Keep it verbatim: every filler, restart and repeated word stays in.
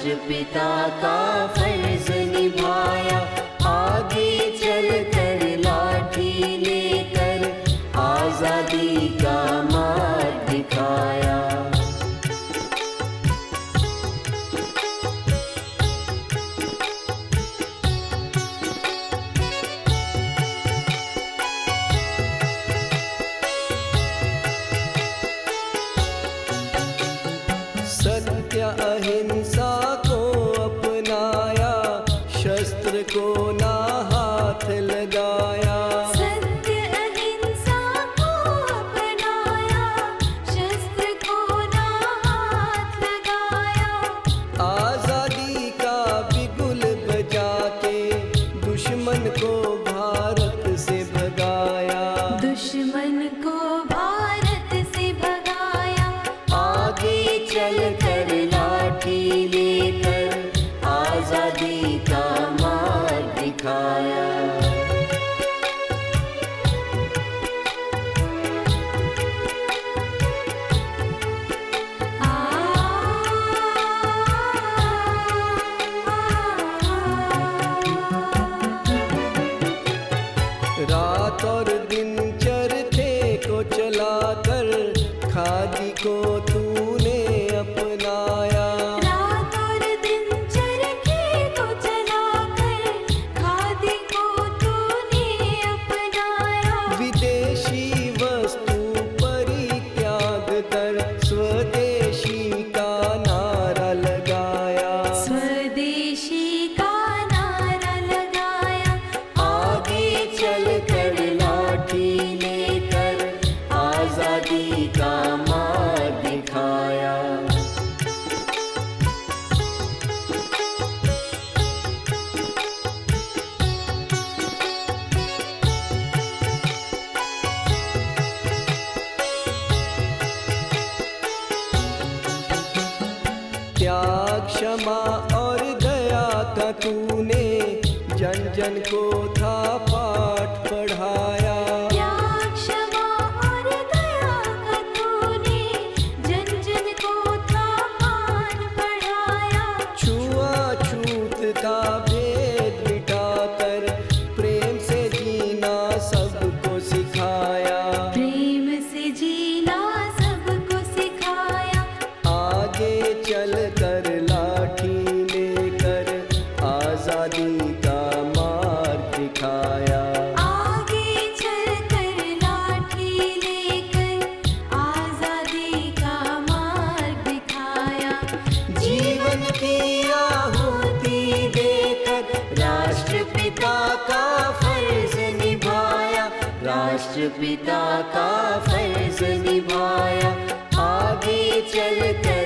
राष्ट्रपिता का फर्ज निभाया, आगे चलकर लाठी लेकर आजादी का मार्ग दिखाया। सत्य अहिंसा को अपनाया, शस्त्र को ना हाथ लगाया। सत्य अहिंसा को अपनाया, शस्त्र को ना हाथ लगाया। आजादी का बिगुल बजा के दुश्मन को भारत से भगाया। दुश्मन को भारत से भगाया, आगे चलकर लाठी लेकर आजादी का मार्ग दिखाया। रात और दिन चरखे को चलाकर खादी को तूने अपनाया। रात और दिन चरखे को चलाकर खादी को तूने अपनाया। विदेशी वस्तु परित्याग कर स्वदेशी का नारा लगाया। स्वदेशी का नारा लगाया, आगे चलकर लाठी लेकर आजादी का मार्ग दिखाया। त्याग क्षमा और दया का तूने जन जन को था पाठ पढ़ाया। त्याग क्षमा और दया का तूने जन जन को था पाठ पढ़ाया। छुआछूत का भेद मिटाकर प्रेम से जीना सबको सिखाया। प्रेम से जीना सबको सिखाया, आगे चलकर लाठी लेकर आजादी का मार्ग दिखाया। आगे चलकर लाठी लेकर आजादी का मार्ग दिखाया। जीवन की आहुति देकर राष्ट्रपिता का फर्ज निभाया, राष्ट्रपिता का फर्ज निभाया। आगे चलकर